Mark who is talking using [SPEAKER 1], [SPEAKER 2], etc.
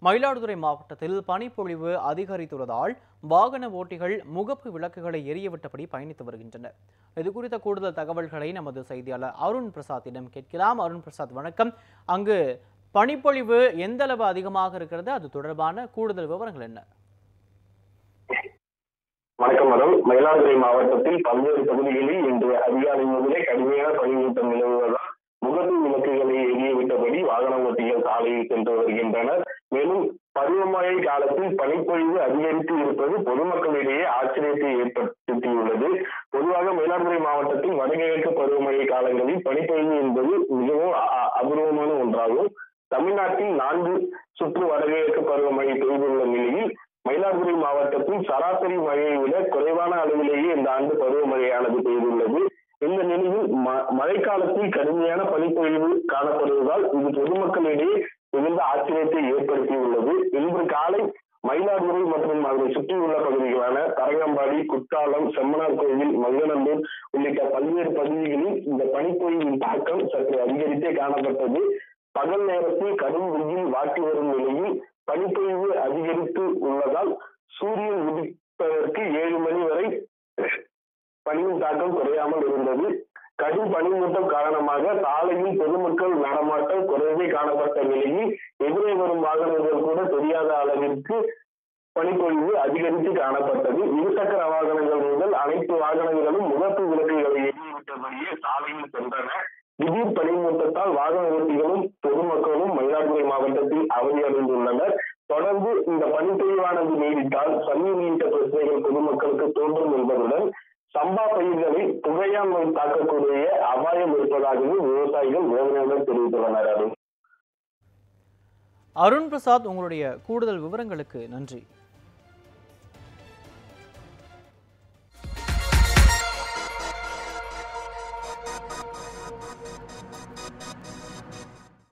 [SPEAKER 1] மயிலாடுதுறை மாவட்டத்தில் பனிப்பொழிவு அதிகரித்துள்ளதால் வாகன ஓட்டிகள் முகப்பு விளக்குகளை எரியவிட்டபடி பயணித்து வருகின்றனர். இதுகுறித்த கூடுதல் தகவல்களை நமது செய்தியாளர் அருண் பிரசாத்திடம் கேட்கலாம். அருண் பிரசாத், வணக்கம். அங்கு பனிப்பொழிவு எந்த அளவு அதிகமாக இருக்கிறது, அது தொடர்பான கூடுதல் விவரங்கள் என்ன?
[SPEAKER 2] வணக்கம் மேடம். மயிலாடுதுறை மாவட்டத்தில் பல்வேறு பகுதிகளில் இன்று அதிகாலை முதலே கடுமையான பனிமூட்டம் நிலவுவதால் முகப்பு விளக்குகளை எரியவிட்டபடி வாகன ஓட்டிகள் சாலையில் சென்று வருகின்றனர். மேலும் பருவமழை காலத்தில் பனிப்பொழிவு அதிகரித்து இருப்பது பொதுமக்களிடையே ஆச்சரியத்தை ஏற்படுத்தியுள்ளது. பொதுவாக மயிலாடுதுறை மாவட்டத்தில் வடகிழக்கு பருவமழை காலங்களில் பனிப்பொழிவு என்பது மிகவும் அபூர்வமான ஒன்றாகும். தமிழ்நாட்டில் 4 சுற்று வடகிழக்கு பருவமழை பெய்துள்ள நிலையில் மயிலாடுதுறை மாவட்டத்தில் சராசரி மழையை விட குறைவான அளவிலேயே இந்த ஆண்டு பருவமழையானது பெய்துள்ளது. இந்த நிலையில் மழைக்காலத்தில் கடுமையான பனிப்பொழிவு காணப்படுவதால் இது பொதுமக்களிடையே மிகுந்த ஆச்சரியத்தை ஏற்படுத்தியுள்ளது. இன்று காலை மயிலாடுதுறை மற்றும் அதனை சுற்றியுள்ள பகுதிகளான தரங்கம்பாடி, குற்றாலம், செம்மனார் கோவில், மங்கநல்லூர் உள்ளிட்ட பல்வேறு பகுதிகளில் இந்த பனிப்பொழிவின் தாக்கம் சற்று அதிகரித்தே காணப்பட்டது. பகல் நேரத்தில் கடும் வெயில் வாட்டி வரும் நிலையில் பனிப்பொழிவு அதிகரித்து உள்ளதால் சூரியன் உதிப்பதற்கு 7 மணி வரை பனியின் தாக்கம் குறையாமல் இருந்தது. கடும் பனிமூட்டம் காரணமாக சாலையில் பொதுமக்கள் நடமாட்டம் குறைவே காணப்பட்ட நிலையில் எதிரே வரும் வாகனங்கள் கூட தெரியாத அளவிற்கு பனிப்பொழிவு அதிகரித்து காணப்பட்டது. இருசக்கர வாகனங்கள் முதல் அனைத்து வாகனங்களும் முகப்பு விளக்குகளை எரியவிட்டபடியே சாலையில் சென்றன. திடீர் பனிமூட்டத்தால் வாகன ஓட்டிகளும் பொதுமக்களும் மயிலாடுதுறை மாவட்டத்தில் அவதியடைந்துள்ளனர். தொடர்ந்து இந்த பனிப்பொழிவானது நீடித்தால் தண்ணீர் உள்ளிட்ட பிரச்சனைகள் பொதுமக்களுக்கு தோன்றும் என்பதுடன் சம்பா பயிர்களை புகையான் நோய் தாக்கக்கூடிய அபாயம் இருப்பதாகவும் விவசாயிகள் வேதனையுடன் தெரிவித்துள்ளனர்.
[SPEAKER 1] அருண் பிரசாத், உங்களுடைய கூடுதல் விவரங்களுக்கு நன்றி.